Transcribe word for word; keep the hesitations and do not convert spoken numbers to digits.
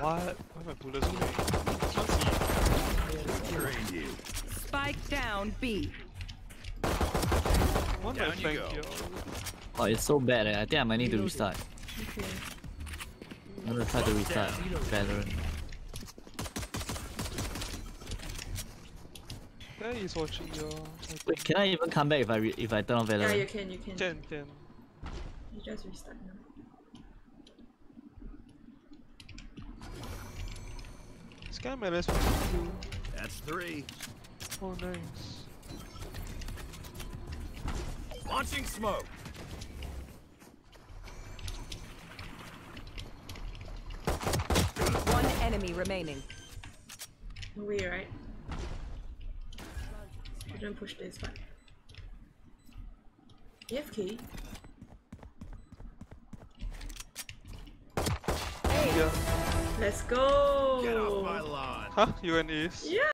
What? Why am I bullets only? Trained you. Spike down B. What Down the you thank go. you? Oh, it's so bad. Eh? I think I might need to restart. Okay. I'm gonna try to restart Valorant. Yeah, he's watching your. Wait, can I even come back if I re if I turn on Yeah, Valorant? you can, you can. Can, can. You just restart now. Scan my last one. That's three. Oh, nice. Launching smoke. One enemy remaining. We right? Shouldn't push this one. A F K? Yeah. Let's go! Get off my lawn. Huh? You and Ace? Yeah!